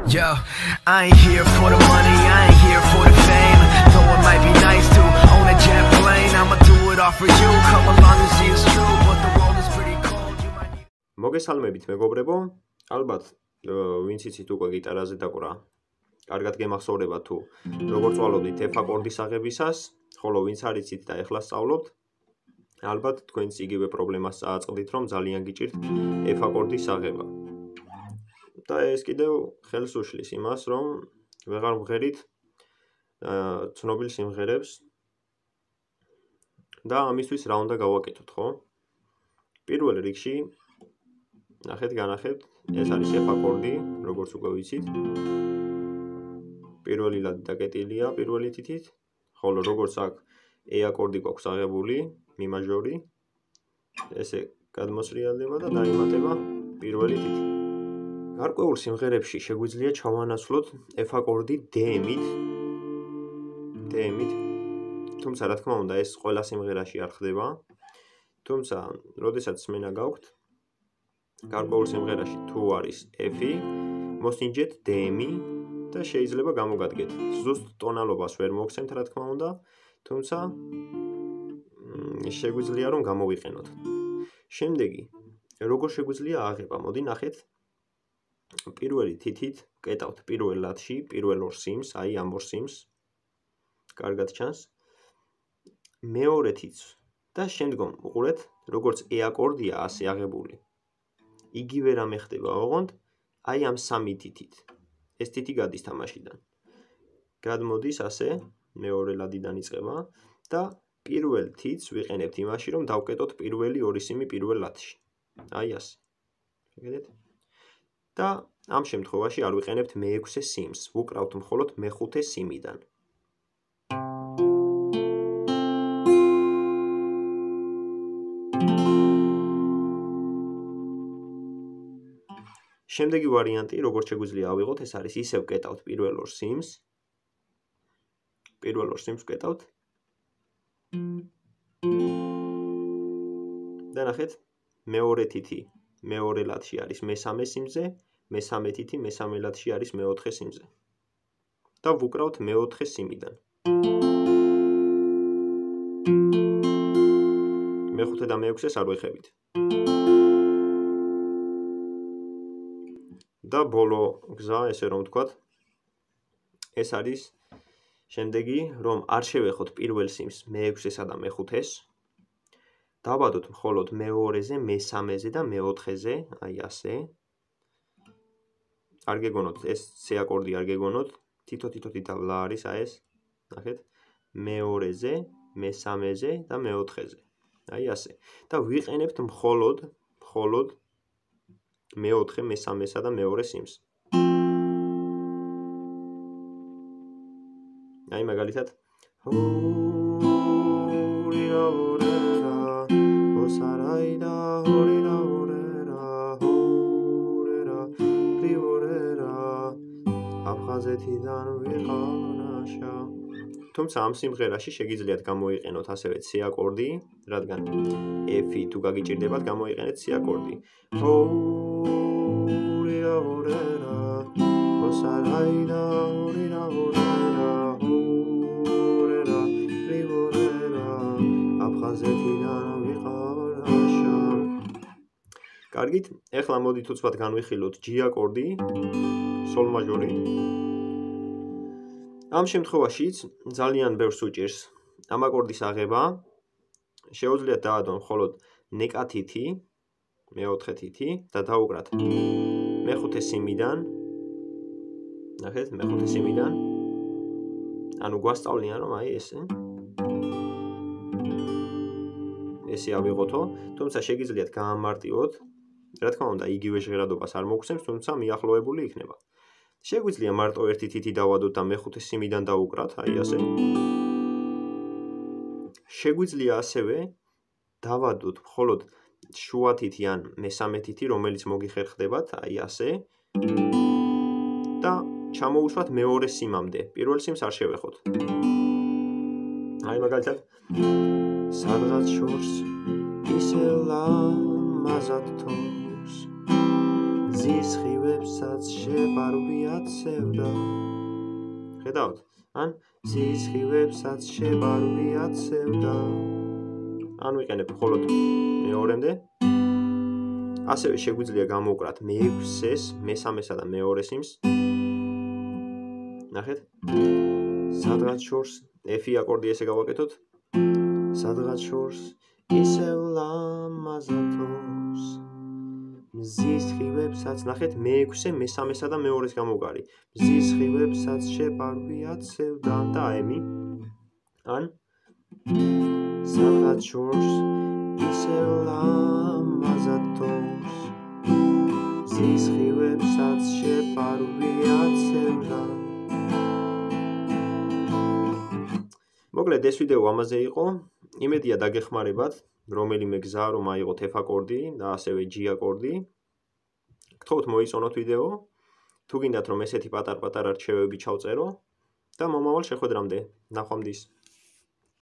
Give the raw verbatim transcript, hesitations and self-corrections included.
Yo, I ain't here for the money, I ain't here for the fame. Though it might be nice to own a jet plane, I'ma do it all for you. Come along and see it's true, but the world is pretty cold. You might need... მოგესალმებით მეგობრებო, ალბათ ვინც იცით უკვე გიტარაზე დაკვრა, კარგად გემახსოვრება თუ როგორ წვალობდით F აკორდის აღებისას, ხოლო ვინც არ იცით და ეხლა სწავლობთ, ალბათ თქვენც იგივე პრობლემას წააწყდით, რომ ძალიან გიჭირთ F აკორდის აღება. და ეს კიდევ ხელს უშლის იმას, რომ ვეღარ მღერით ცნობილ სიმღერებს და ამისთვის რა უნდა გავაკეთოთ, ხო? პირველ რიგში ნახეთ, განახეთ, ეს არის F აკორდი, როგორც უკვე ვიცით. პირველი ლადი დაკეტილია პირველი თითით, ხოლო როგორც აქ E აკორდი გვაქვს აღებული, Mi მაჟორი, ესე გადმოსრიალდება და დაიმატება პირველი თითი. გარკვეულ სიმღერებში შეგვიძლია ჩავანაცვლოთ F აკორდი D-მით, D-მით. თუმცა რა თქმა უნდა, ეს ყველა სიმღერაში არ ხდება. თუმცა, როდესაც სმენა გაქვთ, გარკვეულ სიმღერაში თუ არის F-ი, მოსინჯეთ D-მი და შეიძლება გამოგადგეთ. ზუსტ ტონალობას ვერ მოგცემთ, რა თქმა უნდა, თუმცა შეგვიძლია რომ გამოვიყენოთ. შემდეგი, როგორ შეგვიძლია აღება? მოდი ნახეთ. პირველი თითით ვკეტავთ პირველ ლადში, პირველ ორ სიმს, აი ამ ორ სიმს. კარგად ჩანს. მეორე თითს და შემდგომ უყურეთ, როგორც E აკორდია ასე აღებული. იგივე რამე ხდება ოღონდ აი ამ სამი თითით. ეს თითი გადის თამაშიდან. გადმოდის ასე, მეორე ლადიდან იწყება და პირველ თითს ვიყენებთ იმაში, რომ დავკეტოთ პირველი ორი სიმი პირველ ლადში. აი ასე. შეგედეთ? და ამ შემთხვევაში არ ვიყენებთ მეექვსე სიმს, ვუკრავთ მხოლოდ მეხუთე სიმიდან. შემდეგი ვარიანტი, როგორც შეგვიძლია ავიღოთ, ეს არის ისევ ვკეტავთ პირველ ორ სიმს. პირველ ორ სიმს ვკეტავთ. და ნახეთ, მეორე თითი მეორე ლადში არის მესამე სიმზე, მესამე თითი მესამე ლადში არის მეოთხე სიმზე. და ვუკრავთ მეოთხე სიმიდან. მეხუთე და მეექვსეს არ ვეხებით. და ბოლო გზა, ესე რომ ვთქვათ, ეს არის შემდეგი, რომ არ შევეხოთ პირველ სიმს მეექვსესა და მეხუთეს. დავადოთ მხოლოდ მეორეზე, მესამეზე და მეოთხეზე, აი ასე. არ გეგონოთ, ეს C აკორდი არ გეგონოთ, თითო-თითო თითაბლა არის, აი ეს, ნახეთ, მეორეზე, მესამეზე და მეოთხეზე. აი ასე. და ვიყენებთ მხოლოდ, მხოლოდ მეოთხე, მესამესა და მეორე სიმს. აი მაგალითად აფხაზეთიდან ვიყავ. თუმცა ამ სიმღერაში შეგიძლიათ გამოიყენოთ ასევე C აკორდი, რადგან F-ი თუ გაგიჭირდებათ, გამოიყენეთ C აკორდი. კარგით, ეხლა მოდით უცბად განვიხილოთ G აკორდი, სოლ მაჟორი. ამ შემთხვევაშიც ძალიან ბევრს უჭირს ამ აკორდის აღება. შეუძლიათ დაადონ მხოლოდ ნეკა თითი, მეოთხე თითი და დაუკრათ მეხუთე სიმიდან. ნახეთ, მეხუთე სიმიდან. ანუ გვასწავლიან, რომ აი ესე. ესე ავიღოთო, თუმცა შეგიძლიათ გაამარტივოთ. რა თქმა უნდა, იგივე ჟღერადობას არ მოგცემს, თუმცა მიახლოებული იქნება. შეგვიძლია მარტო ერთი თითი დავადოთ და მეხუთე სიმიდან დაუკრათ, აი ასე. შეგვიძლია ასევე დავადოთ მხოლოდ შუა თითი ან მესამე თითი, რომელიც მოგიხერხდებათ, აი ასე. და ჩამოუშვათ მეორე სიმამდე. პირველ სიმს არ შევეხოთ. აი მაგალითად სადღაც შორს ისე ლამაზად თოვს ზის ხივებს სხივებსაც შეპარვი აცევდა. ხედავთ? ან მზის სხივებსაც შეპარვი აცევდა. ან ვიყენებ მხოლოდ მეორემდე. ასევე შეგვიძლია გამოვკრათ მეექვსეს, მესამესა და მეორე სიმს. ნახეთ? სადღაც შორს F-ი აკორდი ესე გავაკეთოთ. სადღაც შორს ისევ ლამაზათოს. მზის სხივებსაც ნახეთ მეექვსე, მესამესა და მეორეს გამოვკარი. მზის სხივებსაც შეპარვი აცევდა და აემი. ან სადღაც შორს ისევ ლამაზათოს. მზის სხივებსაც შეპარვი აცევდა. მოკლედ ეს ვიდეო ამაზე იყო. იმედია დაგეხმარებათ, რომელიმე გზა რომ აიღოთ F აკორდი და ასევე G აკორდი. გთხოვთ მოიწონოთ ვიდეო. თუ გინდათ რომ ესეთი პატარ-პატარა რჩევები ჩავწერო და მომავალ შეხვედრამდე. ნახვამდის.